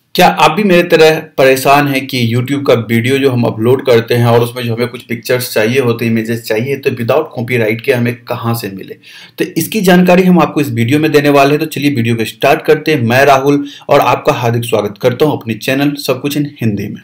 क्या आप भी मेरे तरह परेशान हैं कि YouTube का वीडियो जो हम अपलोड करते हैं और उसमें जो हमें कुछ पिक्चर्स चाहिए होते हैं, इमेजेस चाहिए, तो विदाउट कॉपीराइट के हमें कहाँ से मिले? तो इसकी जानकारी हम आपको इस वीडियो में देने वाले हैं। तो चलिए वीडियो को स्टार्ट करते हैं। मैं राहुल और आपका हार्दिक स्वागत करता हूँ अपने चैनल सब कुछ इन हिंदी में।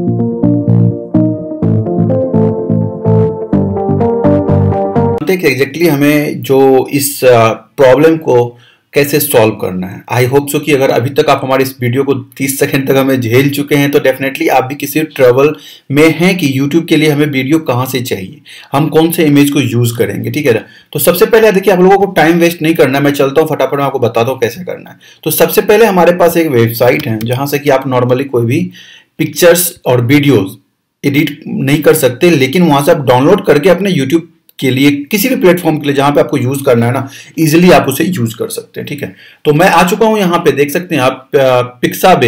एग्जैक्टली हमें जो इस प्रॉब्लम को कैसे सॉल्व करना है। आई होप सो कि अगर अभी तक आप हमारे इस वीडियो को 30 सेकंड तक हमें झेल चुके हैं तो डेफिनेटली आप भी किसी ट्रबल में हैं कि YouTube के लिए हमें वीडियो कहाँ से चाहिए, हम कौन से इमेज को यूज करेंगे। ठीक है ना। तो सबसे पहले देखिए, आप लोगों को टाइम वेस्ट नहीं करना है, मैं चलता हूँ फटाफट, मैं आपको बताता हूँ कैसे करना है। तो सबसे पहले हमारे पास एक वेबसाइट है जहां से कि आप नॉर्मली कोई भी पिक्चर्स और वीडियोज एडिट नहीं कर सकते, लेकिन वहां से आप डाउनलोड करके अपने यूट्यूब के लिए, किसी भी प्लेटफॉर्म के लिए जहां पे आपको यूज करना है ना, इजीली आप उसे यूज कर सकते हैं। ठीक है। तो मैं आ चुका हूं यहां पे, देख सकते हैं आप पिक्साबे,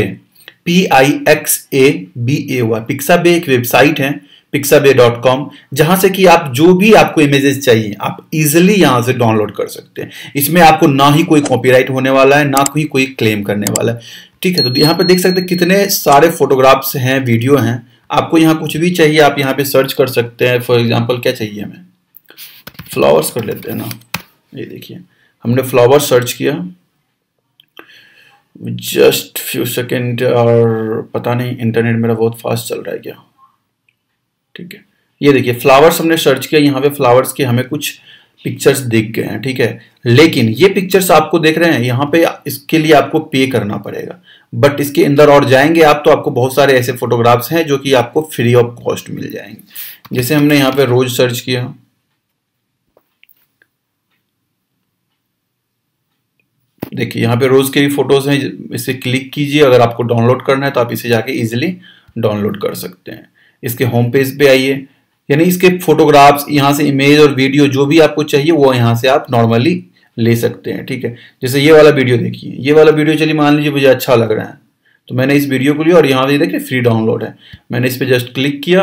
PIXABAY, पिक्साबे एक वेबसाइट है pixabay.com, जहां से कि आप जो भी आपको इमेजेस चाहिए आप इजीली यहां से डाउनलोड कर सकते हैं। इसमें आपको ना ही कोई कॉपीराइट होने वाला है, ना कोई क्लेम करने वाला है। ठीक है। तो यहां पे देख सकते हैं कितने सारे फोटोग्राफ्स हैं, वीडियो हैं। आपको यहाँ कुछ भी चाहिए आप यहाँ पे सर्च कर सकते हैं। फॉर एग्जाम्पल क्या चाहिए हमें, फ्लावर्स कर लेते हैं ना। ये देखिए, हमने फ्लावर सर्च किया, जस्ट फ्यू सेकेंड, और पता नहीं इंटरनेट मेरा बहुत फास्ट चल रहा है क्या। ठीक है। ये देखिए फ्लावर्स हमने सर्च किया, यहाँ पे फ्लावर्स के हमें कुछ पिक्चर्स दिख गए हैं। ठीक है। लेकिन ये पिक्चर्स आपको देख रहे हैं यहाँ पे, इसके लिए आपको पे करना पड़ेगा। बट इसके अंदर और जाएंगे आप तो आपको बहुत सारे ऐसे फोटोग्राफ्स हैं जो कि आपको फ्री ऑफ कॉस्ट मिल जाएंगे। जैसे हमने यहाँ पे रोज सर्च किया, देखिए यहाँ पे रोज के भी फोटोज हैं, इसे क्लिक कीजिए। अगर आपको डाउनलोड करना है तो आप इसे जाके इजीली डाउनलोड कर सकते हैं। इसके होम पेज पे आइए, यानी इसके फोटोग्राफ्स, यहाँ से इमेज और वीडियो जो भी आपको चाहिए वो यहाँ से आप नॉर्मली ले सकते हैं। ठीक है। जैसे ये वाला वीडियो देखिए, ये वाला वीडियो चलिए मान लीजिए मुझे अच्छा लग रहा है तो मैंने इस वीडियो को लिया और यहाँ पे देखिए फ्री डाउनलोड है। मैंने इस पर जस्ट क्लिक किया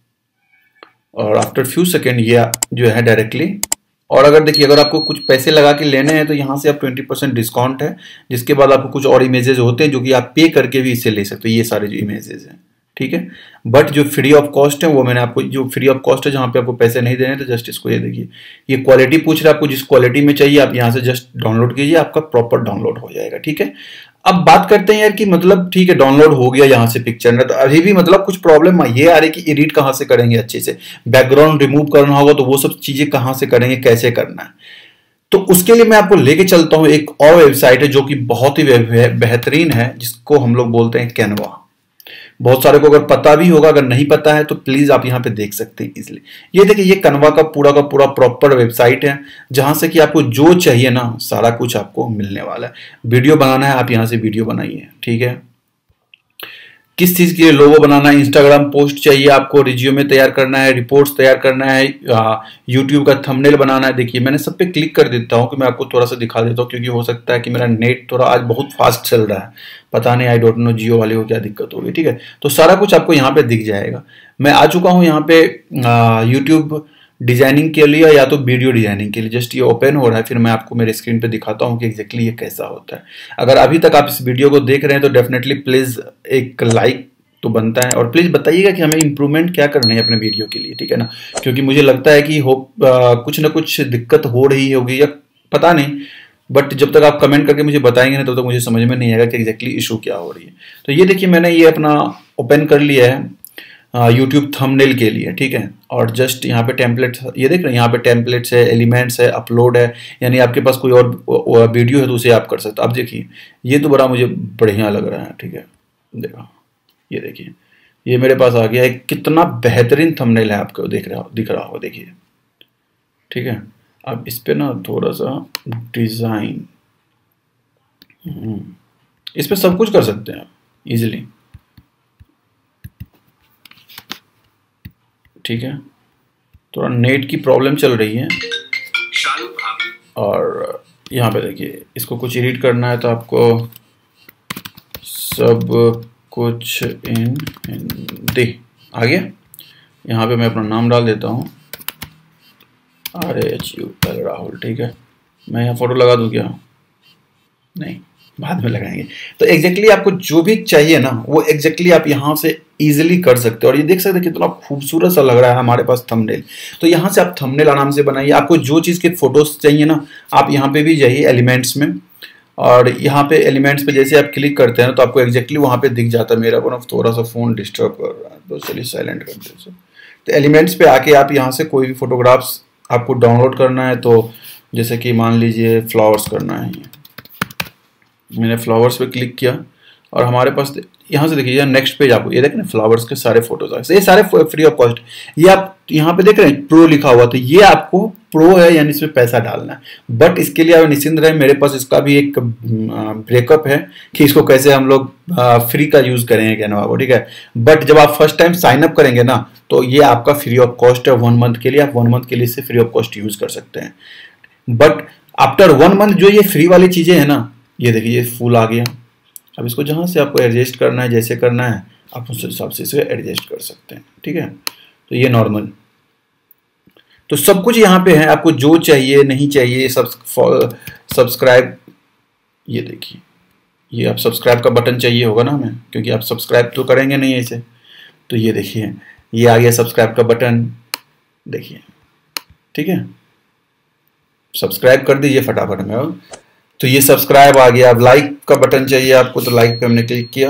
और आफ्टर फ्यू सेकेंड ये जो है डायरेक्टली, और अगर देखिए अगर आपको कुछ पैसे लगा के लेने हैं तो यहाँ से आप 20% डिस्काउंट है, जिसके बाद आपको कुछ और इमेजेस होते हैं जो कि आप पे करके भी इसे ले सकते हो। ये सारे जो इमेजेस हैं, ठीक है। बट जो फ्री ऑफ कॉस्ट है वो मैंने आपको, जो फ्री ऑफ कॉस्ट है जहाँ पे आपको पैसे नहीं देने, तो जस्ट इसको ये देखिए, ये क्वालिटी पूछ रहा है आपको, जिस क्वालिटी में चाहिए आप यहाँ से जस्ट डाउनलोड कीजिए, आपका प्रॉपर डाउनलोड हो जाएगा। ठीक है। अब बात करते हैं यार कि मतलब ठीक है डाउनलोड हो गया यहाँ से पिक्चर में, तो अभी भी मतलब कुछ प्रॉब्लम ये आ रही कि एडिट कहाँ से करेंगे, अच्छे से बैकग्राउंड रिमूव करना होगा तो वो सब चीजें कहाँ से करेंगे, कैसे करना है। तो उसके लिए मैं आपको लेके चलता हूँ, एक और वेबसाइट है जो कि बहुत ही बेहतरीन है, जिसको हम लोग बोलते हैं कैनवा। बहुत सारे को अगर पता भी होगा, अगर नहीं पता है तो प्लीज आप यहाँ पे देख सकते हैं इजिली। ये देखिए, ये कैनवा का पूरा प्रॉपर वेबसाइट है जहां से कि आपको जो चाहिए ना सारा कुछ आपको मिलने वाला है। वीडियो बनाना है आप यहाँ से वीडियो बनाइए। ठीक है। किस चीज के लिए, लोगो बनाना है, इंस्टाग्राम पोस्ट चाहिए आपको, रिज्यूमे तैयार करना है, रिपोर्ट्स तैयार करना है, यूट्यूब का थंबनेल बनाना है। देखिए मैंने सब पे क्लिक कर देता हूँ कि मैं आपको थोड़ा सा दिखा देता हूँ, क्योंकि हो सकता है कि मेरा नेट थोड़ा आज बहुत फास्ट चल रहा है, पता नहीं, आई डोंट नो जियो वाले को क्या दिक्कत होगी। ठीक है। तो सारा कुछ आपको यहाँ पे दिख जाएगा। मैं आ चुका हूँ यहाँ पे यूट्यूब डिजाइनिंग के लिए या तो वीडियो डिजाइनिंग के लिए। जस्ट ये ओपन हो रहा है, फिर मैं आपको मेरे स्क्रीन पे दिखाता हूँ कि एग्जैक्टली ये कैसा होता है। अगर अभी तक आप इस वीडियो को देख रहे हैं तो डेफिनेटली प्लीज एक लाइक तो बनता है, और प्लीज बताइएगा कि हमें इंप्रूवमेंट क्या करना है अपने वीडियो के लिए। ठीक है ना। क्योंकि मुझे लगता है कि कुछ ना कुछ दिक्कत हो रही होगी या पता नहीं, बट जब तक आप कमेंट करके मुझे बताएंगे ना तब तक मुझे समझ में नहीं आएगा कि एग्जैक्टली इशू क्या हो रही है। तो ये देखिए मैंने ये अपना ओपन कर लिया है यूट्यूब थंबनेल के लिए। ठीक है। और जस्ट यहाँ पे टेम्पलेट, ये देख रहे हैं यहाँ पे टेम्पलेट्स है, एलिमेंट्स है, अपलोड है, यानी आपके पास कोई और वीडियो है तो उसे आप कर सकते हो। अब देखिए ये तो बड़ा मुझे बढ़िया लग रहा है। ठीक है। देखो ये देखिए, ये मेरे पास आ गया है, कितना बेहतरीन थंबनेल है, आपको दिख रहा होगा देखिए। ठीक है। अब इस पे ना थोड़ा सा डिजाइन, इस पे सब कुछ कर सकते हैं आप इजीली। ठीक है। थोड़ा नेट की प्रॉब्लम चल रही है, और यहाँ पे देखिए इसको कुछ एडिट करना है तो आपको सब कुछ इन हिंदी आ गया। यहाँ पे मैं अपना नाम डाल देता हूँ, RHUL राहुल। ठीक है। मैं यहाँ फोटो लगा दूँ क्या, नहीं, बाद में लगाएंगे। तो एग्जैक्टली आपको जो भी चाहिए ना वो एग्जैक्टली आप यहाँ से इजीली कर सकते हो। और ये देख सकते हैं कितना खूबसूरत सा लग रहा है हमारे पास थंबनेल। तो यहाँ से आप थंबनेल आराम से बनाइए। आपको जो चीज़ के फोटोज चाहिए ना, आप यहाँ पे भी जाइए एलिमेंट्स में, और यहाँ पे एलिमेंट्स पे जैसे आप क्लिक करते हैं तो आपको एग्जैक्टली वहाँ पे दिख जाता है। मेरा को ना थोड़ा सा फ़ोन डिस्टर्ब कर रहा है, तो चलिए साइलेंट कर दीजिए। तो एलिमेंट्स पे आके आप यहाँ से कोई भी फोटोग्राफ्स आपको डाउनलोड करना है, तो जैसे कि मान लीजिए फ्लावर्स करना है, मैंने फ्लावर्स पे क्लिक किया और हमारे पास यहाँ से देखिए नेक्स्ट पेज, आपको ये देखें फ्लावर्स के सारे फोटोज आए। ये सारे फ्री ऑफ कॉस्ट। ये आप यहाँ पे देख रहे हैं प्रो लिखा हुआ, तो ये आपको प्रो है, यानी इसमें पैसा डालना है। बट इसके लिए आप निश्चिंत रहे, मेरे पास इसका भी एक ब्रेकअप है कि इसको कैसे हम लोग फ्री का यूज करेंगे कैनवा को, ठीक है। बट जब आप फर्स्ट टाइम साइन अप करेंगे ना, तो ये आपका फ्री ऑफ कॉस्ट है 1 मंथ के लिए। आप 1 मंथ के लिए इसे फ्री ऑफ कॉस्ट यूज कर सकते हैं। बट आफ्टर 1 मंथ जो ये फ्री वाली चीजें है ना, ये देखिए ये फूल आ गया। अब इसको जहाँ से आपको एडजस्ट करना है, जैसे करना है आप उस हिसाब से इसे एडजस्ट कर सकते हैं, ठीक है। तो ये नॉर्मल, तो सब कुछ यहाँ पे है, आपको जो चाहिए नहीं चाहिए। सब्सक्राइब, ये देखिए ये आप सब्सक्राइब का बटन चाहिए होगा ना हमें, क्योंकि आप सब्सक्राइब तो करेंगे नहीं ऐसे। तो ये देखिए ये आ गया सब्सक्राइब का बटन, देखिए ठीक है, सब्सक्राइब कर दीजिए फटाफट में। तो ये सब्सक्राइब आ गया। अब लाइक का बटन चाहिए आपको, तो लाइक पे हमने क्लिक किया।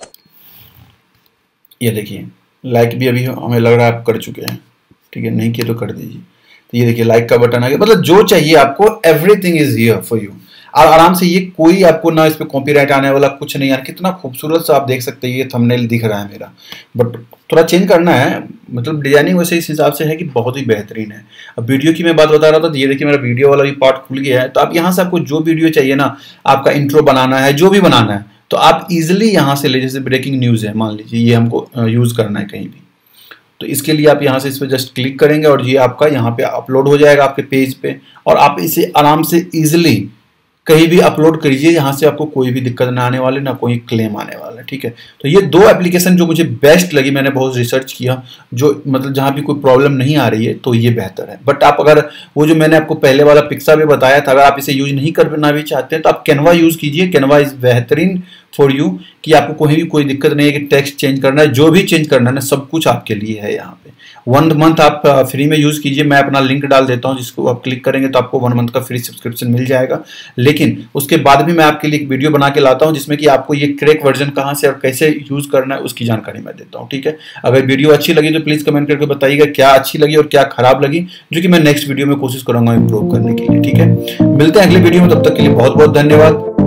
ये देखिए लाइक भी अभी हमें लग रहा है आप कर चुके हैं, ठीक है, नहीं किया तो कर दीजिए। तो ये देखिए लाइक का बटन आ गया। मतलब जो चाहिए आपको everything is here for you. और आराम से, ये कोई आपको ना इस पे कॉपीराइट आने वाला कुछ नहीं। यार कितना खूबसूरत सा आप देख सकते हैं, ये थंबनेल दिख रहा है मेरा, बट थोड़ा चेंज करना है। मतलब डिजाइनिंग वैसे इस हिसाब से है कि बहुत ही बेहतरीन है। अब वीडियो की मैं बात बता रहा था, तो ये देखिए मेरा वीडियो वाला भी पार्ट खुल गया है। तो आप यहाँ से आपको जो वीडियो चाहिए ना, आपका इंट्रो बनाना है, जो भी बनाना है, तो आप इजिली यहाँ से ले, जैसे ब्रेकिंग न्यूज़ है मान लीजिए, ये हमको यूज़ करना है कहीं भी, तो इसके लिए आप यहाँ से इस पर जस्ट क्लिक करेंगे और ये आपका यहाँ पे अपलोड हो जाएगा आपके पेज पे। और आप इसे आराम से इजिली कहीं भी अपलोड करिए, यहाँ से आपको कोई भी दिक्कत ना आने वाले, ना कोई क्लेम आने वाला, ठीक है। तो ये 2 एप्लीकेशन जो मुझे बेस्ट लगी, मैंने बहुत रिसर्च किया, जो मतलब जहाँ भी कोई प्रॉब्लम नहीं आ रही है तो ये बेहतर है। बट आप अगर वो जो मैंने आपको पहले वाला पिक्सा भी बताया था, अगर आप इसे यूज नहीं करना भी चाहते हैं तो आप कैनवा यूज कीजिए। कैनवा इज बेहतरीन फॉर यू, कि आपको कहीं भी कोई दिक्कत नहीं है कि टेक्स्ट चेंज करना है, जो भी चेंज करना है ना, सब कुछ आपके लिए है यहाँ पे। 1 मंथ आप फ्री में यूज कीजिए। मैं अपना लिंक डाल देता हूँ, जिसको आप क्लिक करेंगे तो आपको 1 मंथ का फ्री सब्सक्रिप्शन मिल जाएगा। लेकिन उसके बाद भी मैं आपके लिए एक वीडियो बना के लाता हूँ, जिसमें कि आपको ये क्रैक वर्जन कहाँ से और कैसे यूज करना है उसकी जानकारी मैं देता हूँ, ठीक है। अगर वीडियो अच्छी लगी तो प्लीज कमेंट करके बताइएगा क्या अच्छी लगी और क्या खराब लगी, जो कि मैं नेक्स्ट वीडियो में कोशिश करूंगा इंप्रूव करने के लिए, ठीक है। मिलते हैं अगले वीडियो में, तब तक के लिए बहुत बहुत धन्यवाद।